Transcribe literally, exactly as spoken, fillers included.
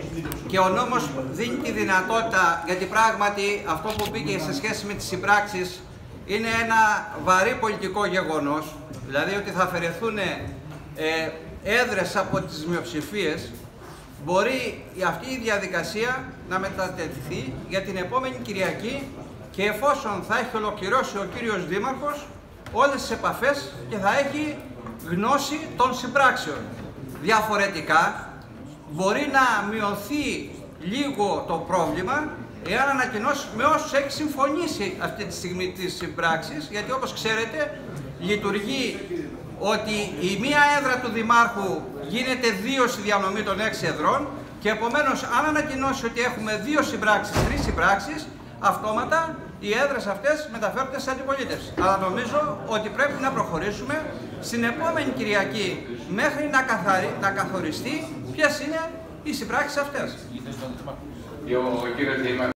και ο νόμος δίνει τη δυνατότητα, γιατί πράγματι αυτό που πήγε σε σχέση με τις συμπράξεις είναι ένα βαρύ πολιτικό γεγονός, δηλαδή ότι θα αφαιρεθούν ε, έδρες από τις μειοψηφίες. Μπορεί αυτή η διαδικασία να μετατεθεί για την επόμενη Κυριακή και εφόσον θα έχει ολοκληρώσει ο κύριος Δήμαρχος όλες τις επαφές και θα έχει γνώση των συμπράξεων. Διαφορετικά μπορεί να μειωθεί λίγο το πρόβλημα εάν ανακοινώσει με όσους έχει συμφωνήσει αυτή τη στιγμή τις συμπράξεις, γιατί όπως ξέρετε λειτουργεί ότι η μία έδρα του Δημάρχου γίνεται δύο στη διανομή των έξι εδρών και επομένως αν ανακοινώσει ότι έχουμε δύο συμπράξεις, τρεις συμπράξεις, αυτόματα οι έδρες αυτές μεταφέρονται στην αντιπολίτευση. Αλλά νομίζω ότι πρέπει να προχωρήσουμε στην επόμενη Κυριακή μέχρι να, καθαρι... να καθοριστεί ποιες είναι οι συμπράξεις αυτές.